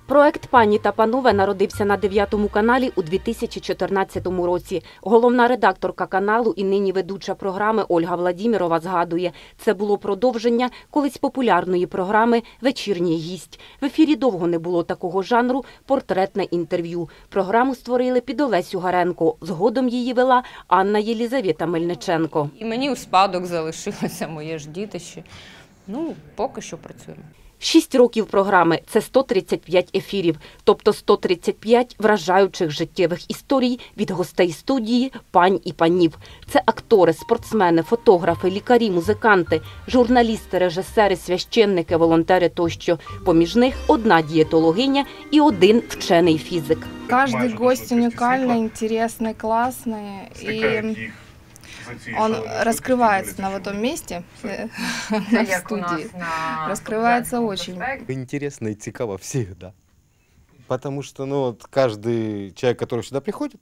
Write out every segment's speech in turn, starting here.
Проект «Пані та панове» народився на 9-му каналі у 2014 році. Головна редакторка каналу і нині ведуча програми Ольга Владімірова згадує, це було продовження колись популярної програми «Вечірній гість». В ефірі довго не було такого жанру «Портретне інтерв'ю». Програму створили під Олесю Гаренко. Згодом її вела Анна Єлізавета Мельниченко. І мені у спадок залишилося моє ж дітище. Поки що працюємо. 6 років програми – це 135 ефірів, тобто 135 вражаючих життєвих історій від гостей студії, пань і панів. Це актори, спортсмени, фотографи, лікарі, музиканти, журналісти, режисери, священники, волонтери тощо. Поміж них одна дієтологиня і один вчений фізик. Каждый гость уникальный, интересный, классный, и он раскрывается на этом месте, в студии, раскрывается очень. Интересно и цікаво всегда. Потому что каждый человек, который сюда приходит,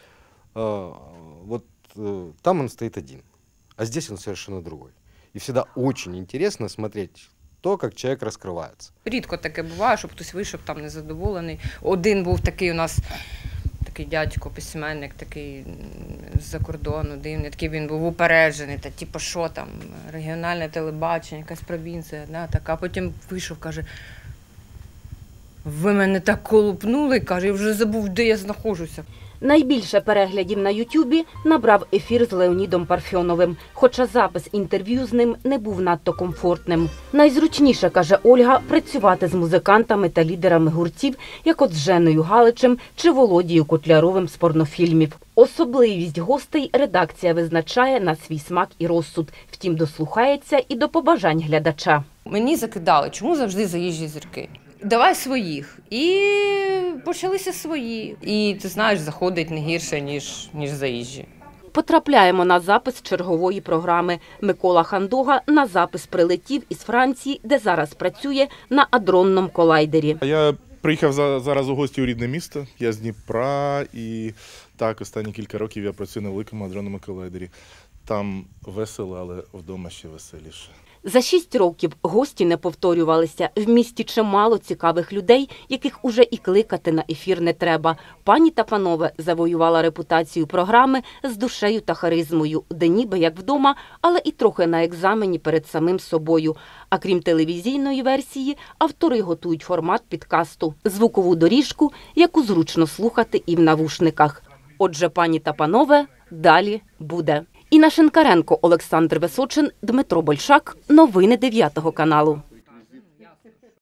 там он стоит один, а здесь он совершенно другой. И всегда очень интересно смотреть то, як чоловік розкривається. Рідко таке буває, щоб хтось вийшов там незадоволений. Один був такий у нас, такий дядько, письменник, такий з-за кордону, дивний, такий він був упереджений, що там, регіональне телебачення, якась провінція, така. Потім вийшов, каже, ви мене так колупнули, каже, я вже забув, де я знаходжуся. Найбільше переглядів на Ютубі набрав ефір з Леонідом Парфьоновим, хоча запис інтерв'ю з ним не був надто комфортним. Найзручніше, каже Ольга, працювати з музикантами та лідерами гуртів, як от з Женою Галичем чи Володією Котляровим з порнофільмів. Особливість гостей редакція визначає на свій смак і розсуд, втім дослухається і до побажань глядача. Мені закидали, чому завжди заїжджі зірки? Давай своїх. І почалися свої. І, ти знаєш, заходить не гірше, ніж заїжджі. Потрапляємо на запис чергової програми. Микола Хандога на запис прилетів із Франції, де зараз працює на адронному колайдері. Я приїхав зараз у гості у рідне місто. Я з Дніпра і так, останні кілька років я працюю на великому адронному колайдері. Там весело, але вдома ще веселіше. За 6 років гості не повторювалися. В місті чимало цікавих людей, яких уже і кликати на ефір не треба. «Пані та панове» завоювала репутацію програми з душею та харизмою, де ніби як вдома, але і трохи на екзамені перед самим собою. А крім телевізійної версії, автори готують формат підкасту – звукову доріжку, яку зручно слухати і в навушниках. Отже, «Пані та панове» далі буде. Інна Шинкаренко, Олександр Височин, Дмитро Большак. Новини 9 каналу.